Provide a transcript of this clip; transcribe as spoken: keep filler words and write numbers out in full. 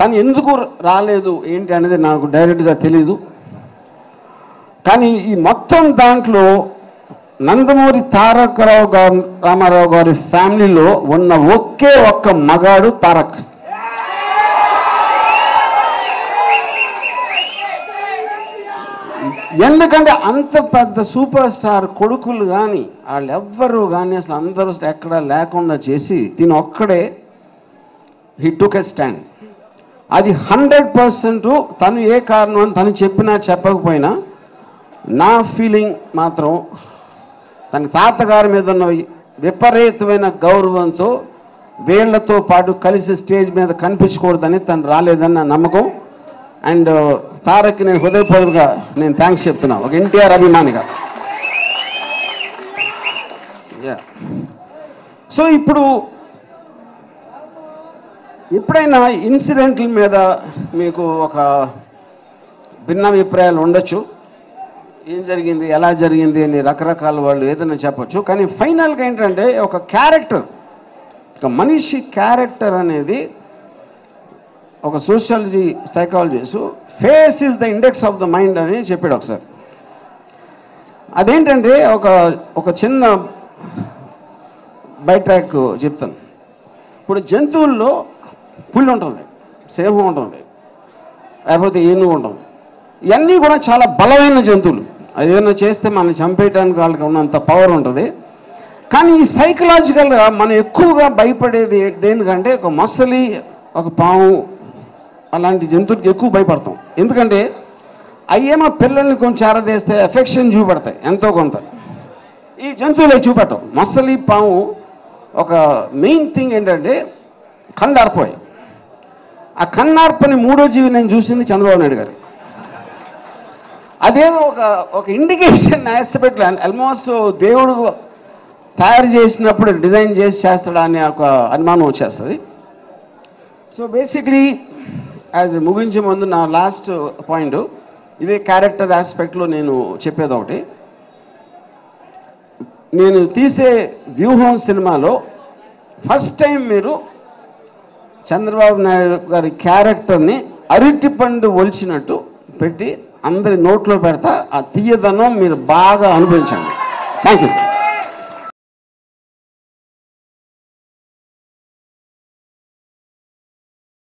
తను ఎందుకు రాలేదు ఏంటి అనేది నాకు డైరెక్ట్గా తెలీదు. కానీ ఈ మొత్తం దాంట్లో నందమూరి తారక రావు గారు రామారావు గారి ఫ్యామిలీలో ఉన్న ఒకే ఒక్క మగాడు తారక్. ఎందుకంటే అంత పెద్ద సూపర్ స్టార్ కొడుకులు కానీ వాళ్ళు ఎవ్వరు కానీ అసలు అందరూ ఎక్కడ లేకుండా చేసి దీని ఒక్కడే హీ టుక్ ఎ స్టాండ్. అది హండ్రెడ్ పర్సెంట్ తను ఏ కారణం అని తను చెప్పినా చెప్పకపోయినా నా ఫీలింగ్ మాత్రం తన తాతగారి మీద ఉన్న విపరీతమైన గౌరవంతో వీళ్లతో పాటు కలిసి స్టేజ్ మీద కనిపించకూడదని తను రాలేదని నా నమ్మకం. అండ్ తారక్కి నేను హృదయపూర్వకంగా నేను థ్యాంక్స్ చెప్తున్నా ఒక ఎన్టీఆర్ అభిమానిగా. సో ఇప్పుడు ఎప్పుడైనా ఇన్సిడెంట్ల మీద మీకు ఒక భిన్న అభిప్రాయాలు ఉండొచ్చు. ఏం జరిగింది, ఎలా జరిగింది అని రకరకాల వాళ్ళు ఏదైనా చెప్పచ్చు. కానీ ఫైనల్గా ఏంటంటే ఒక క్యారెక్టర్, ఒక మనిషి క్యారెక్టర్ అనేది ఒక sociology psychologist face is the index of the mind అని చెప్పాడు ఒకసారి. అదేంటంటే ఒక ఒక చిన్న బై ట్రాక్ చెప్తాను. ఇప్పుడు జంతువుల్లో పుల్లి ఉంటుంది, సింహం ఉంటుంది, లేకపోతే ఏనుగు ఉంటుంది. ఇవన్నీ కూడా చాలా బలమైన జంతువులు. అది ఏదైనా చేస్తే మనం చంపేయడానికి వాళ్ళకి ఉన్నంత పవర్ ఉంటుంది. కానీ ఈ సైకలాజికల్గా మనం ఎక్కువగా భయపడేది దేనికంటే ఒక మొసలి, ఒక పాము అలాంటి జంతువులకి ఎక్కువ భయపడతాం. ఎందుకంటే అయ్యేమో పిల్లల్ని కొంచెం ఆరదేస్తే ఎఫెక్షన్ చూపెడతాయి ఎంతో కొంత. ఈ జంతువులు చూపెట్టం. మొసలి, పాము ఒక మెయిన్ థింగ్ ఏంటంటే కన్నార్పోయి. ఆ కన్నార్పని మూడో జీవి నేను చూసింది చంద్రబాబు నాయుడు గారు. అదేదో ఒక ఒక ఇండికేషన్ ఆస్పెక్ట్లో ఆల్మోస్ట్ దేవుడు తయారు చేసినప్పుడు డిజైన్ చేసి చేస్తాడా అని ఒక అనుమానం వచ్చేస్తుంది. సో బేసిక్లీ యాజ్ ముగించే ముందు నా లాస్ట్ పాయింట్ ఇదే క్యారెక్టర్ ఆస్పెక్ట్లో నేను చెప్పేది ఒకటి. నేను తీసే వ్యూహం సినిమాలో ఫస్ట్ టైం మీరు చంద్రబాబు నాయుడు గారి క్యారెక్టర్ని అరటిపండు ఒలిచినట్టు పెట్టి అందరి నోట్లో పెడతా. ఆ తీయదనం మీరు బాగా అనుభవించండి. Thank you.